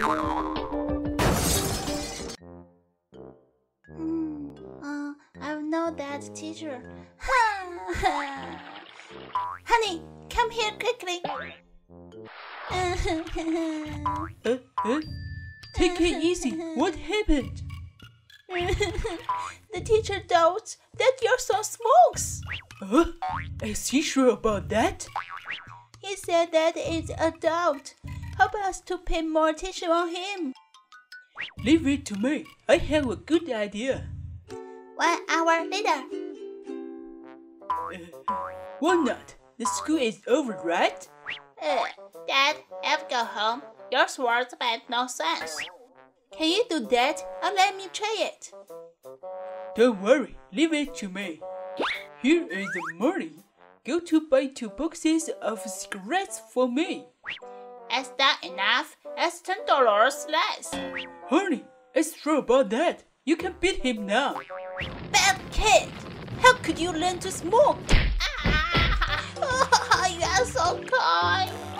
I know that, teacher. Honey, come here quickly. Take it easy. What happened? The teacher doubts that your son smokes. Is he sure about that? He said that it's a doubt. Help us to pay more attention on him. Leave it to me. I have a good idea. 1 hour later. Why not? The school is over, right? Dad, I'll go home. Your words make no sense. Can you do that or let me try it? Don't worry, leave it to me. Here is the money. Go to buy 2 boxes of cigarettes for me. Is that enough? It's $10 less. Honey, it's true about that. You can beat him now. Bad kid! How could you learn to smoke? You are so kind.